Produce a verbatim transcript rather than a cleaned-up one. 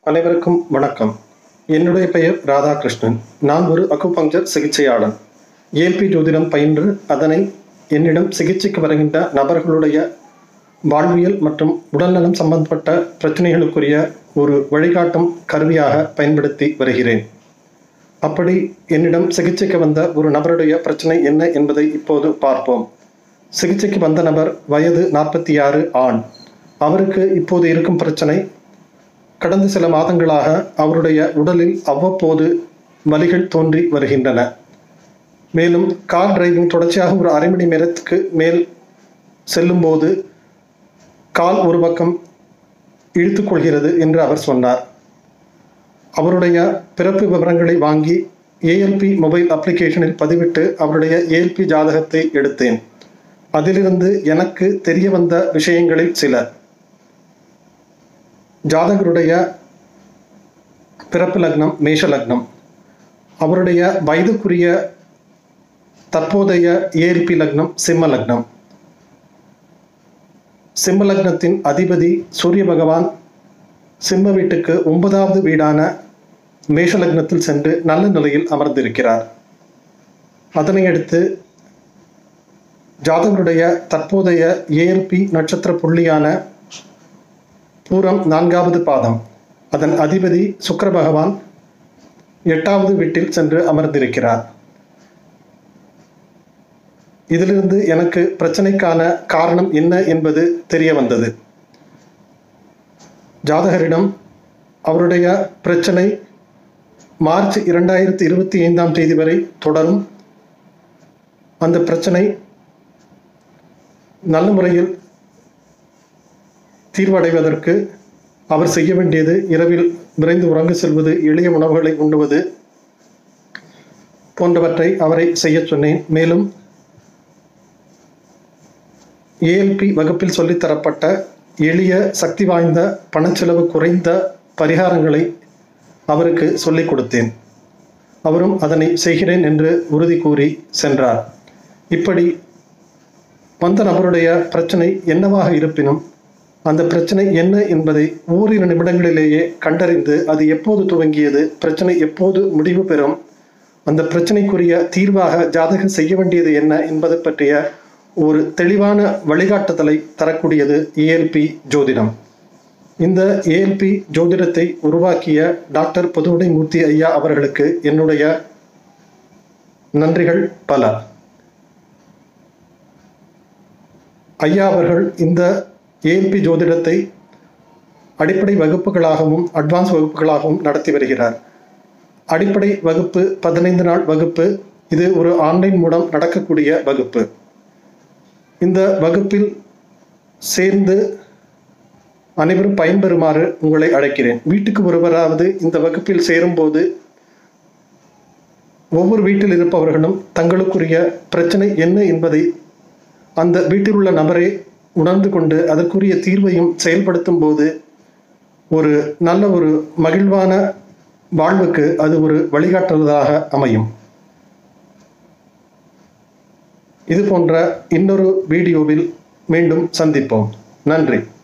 அனைவருக்கும் வணக்கம். என்னுடைய பெயர் ராதாகிருஷ்ணன். நான் ஒரு அக்குபங்க்சர் சிகிச்சையாளன். ஏஎல்பி ஜோதிடம் பயின்று அதனை என்னிடம் சிகிச்சைக்கு வருகின்ற நபர்களுடைய வாழ்வியல் மற்றும் உடல்நலம் சம்பந்தப்பட்ட பிரச்சனைகளுக்குரிய ஒரு வழிகாட்டும் கருவியாக பயன்படுத்தி வருகிறேன். அப்படி என்னிடம் சிகிச்சைக்கு வந்த ஒரு நபருடைய பிரச்சனை என்ன என்பதை இப்போது பார்ப்போம். சிகிச்சைக்கு வந்த நபர் வயது நாற்பத்தி ஆறு, ஆண். அவருக்கு இப்போது இருக்கும் பிரச்சனை, கடந்த சில மாதங்களாக அவருடைய உடலில் அவ்வப்போது வலிகள் தோன்றி வருகின்றன. மேலும் கார் டிரைவிங் தொடர்ச்சியாக ஒரு அரை மணி நேரத்துக்கு மேல் செல்லும்போது கால் ஒரு பக்கம் இழுத்துக்கொள்கிறது என்று அவர் சொன்னார். அவருடைய பிறப்பு விவரங்களை வாங்கி ஏஎல்பி மொபைல் அப்ளிகேஷனில் பதிவிட்டு அவருடைய ஏஎல்பி ஜாதகத்தை எடுத்தேன். அதிலிருந்து எனக்கு தெரிய வந்த விஷயங்களில் சில: ஜாதகருடைய பிறப்பு லக்னம் மேஷ லக்னம். அவருடைய வயதுக்குரிய தற்போதைய ஏஎல்பி லக்னம் சிம்ம லக்னம். சிம்ம லக்னத்தின் அதிபதி சூரிய பகவான் சிம்ம வீட்டுக்கு ஒன்பதாவது வீடான மேஷ லக்னத்தில் சென்று நல்ல நிலையில் அமர்ந்திருக்கிறார். அதனையடுத்து ஜாதகருடைய தற்போதைய ஏஎல்பி நட்சத்திர புள்ளியான பூரம் நான்காவது பாதம், அதன் அதிபதி சுக்கிர பகவான் எட்டாவது வீட்டில் சென்று அமர்ந்திருக்கிறார். இதிலிருந்து எனக்கு பிரச்சனைக்கான காரணம் என்ன என்பது தெரிய வந்தது. ஜாதகரிடம் அவருடைய பிரச்சனை மார்ச் இரண்டாயிரத்தி இருபத்தி ஐந்தாம் தேதி வரை தொடரும். அந்த பிரச்சனை நல்ல முறையில் தீர்வடைவதற்கு அவர் செய்ய வேண்டியது இரவில் விரைந்து உறங்க செல்வது, எளிய உணவுகளை உண்ணுவது போன்றவற்றை அவரை செய்ய சொன்னேன். மேலும் ஏஎல்பி வகுப்பில் சொல்லித்தரப்பட்ட எளிய சக்தி வாய்ந்த பணச்செலவு குறைந்த பரிகாரங்களை அவருக்கு சொல்லிக் கொடுத்தேன். அவரும் அதனை செய்கிறேன் என்று உறுதி கூறி சென்றார். இப்படி வந்த நபருடைய பிரச்சனை என்னவாக இருப்பினும் அந்த பிரச்சனை என்ன என்பதை ஓரிரு நிமிடங்களிலேயே கண்டறிந்து அது எப்போது துவங்கியது, பிரச்சனை எப்போது முடிவு பெறும், அந்த பிரச்சனைக்குரிய தீர்வாக ஜாதகம் செய்ய வேண்டியது என்ன என்பதை பற்றிய ஒரு தெளிவான வழிகாட்டுதலை தரக்கூடியது ஏஎல்பி ஜோதிடம். இந்த ஏஎல்பி ஜோதிடத்தை உருவாக்கிய டாக்டர் புதுவுடை மூர்த்தி ஐயா அவர்களுக்கு என்னுடைய நன்றிகள் பல. ஐயா அவர்கள் இந்த ஏஎல்பி ஜோதிடத்தை அடிப்படை வகுப்புகளாகவும் அட்வான்ஸ் வகுப்புகளாகவும் நடத்தி வருகிறார். அடிப்படை வகுப்பு பதினைந்து நாள் வகுப்பு. இது ஒரு ஆன்லைன் மூலம் நடக்கக்கூடிய வகுப்பு. இந்த வகுப்பில் சேர்ந்து அனைவரும் பயன்பெறுமாறு உங்களை அழைக்கிறேன். வீட்டுக்கு ஒருவராவது இந்த வகுப்பில் சேரும்போது ஒவ்வொரு வீட்டில் இருப்பவர்களும் தங்களுக்குரிய பிரச்சனை என்ன என்பதை அந்த வீட்டில் உள்ள நபரை உணர்ந்து கொண்டு அதற்குரிய தீர்வையும் செயல்படுத்தும் போது ஒரு நல்ல ஒரு மகிழ்வான வாழ்வுக்கு அது ஒரு வழிகாட்டுவதாக அமையும். இது போன்ற இன்னொரு வீடியோவில் மீண்டும் சந்திப்போம். நன்றி.